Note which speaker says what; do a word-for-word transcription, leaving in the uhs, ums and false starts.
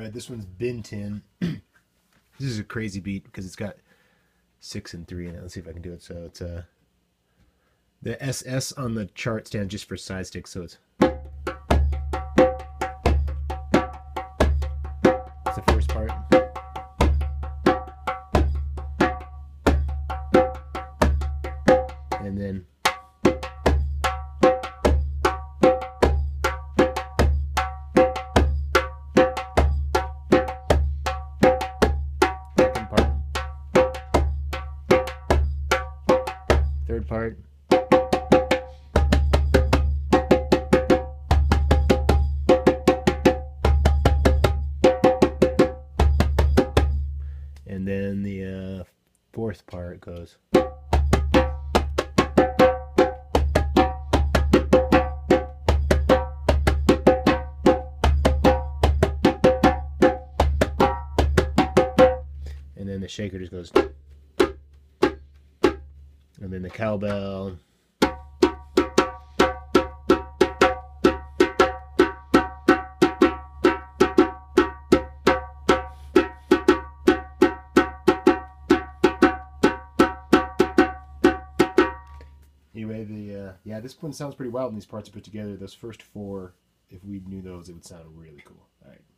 Speaker 1: Alright, this one's Bin Tin. This is a crazy beat because it's got six and three in it. Let's see if I can do it. So it's uh, the S S on the chart stands just for side stick, so it's that's the first part. And then second part, third part, and then the uh, fourth part goes. And then the shaker just goes, and then the cowbell, anyway, the uh, yeah, this one sounds pretty wild, and these parts are put together. Those first four, if we knew those, it would sound really cool. All right.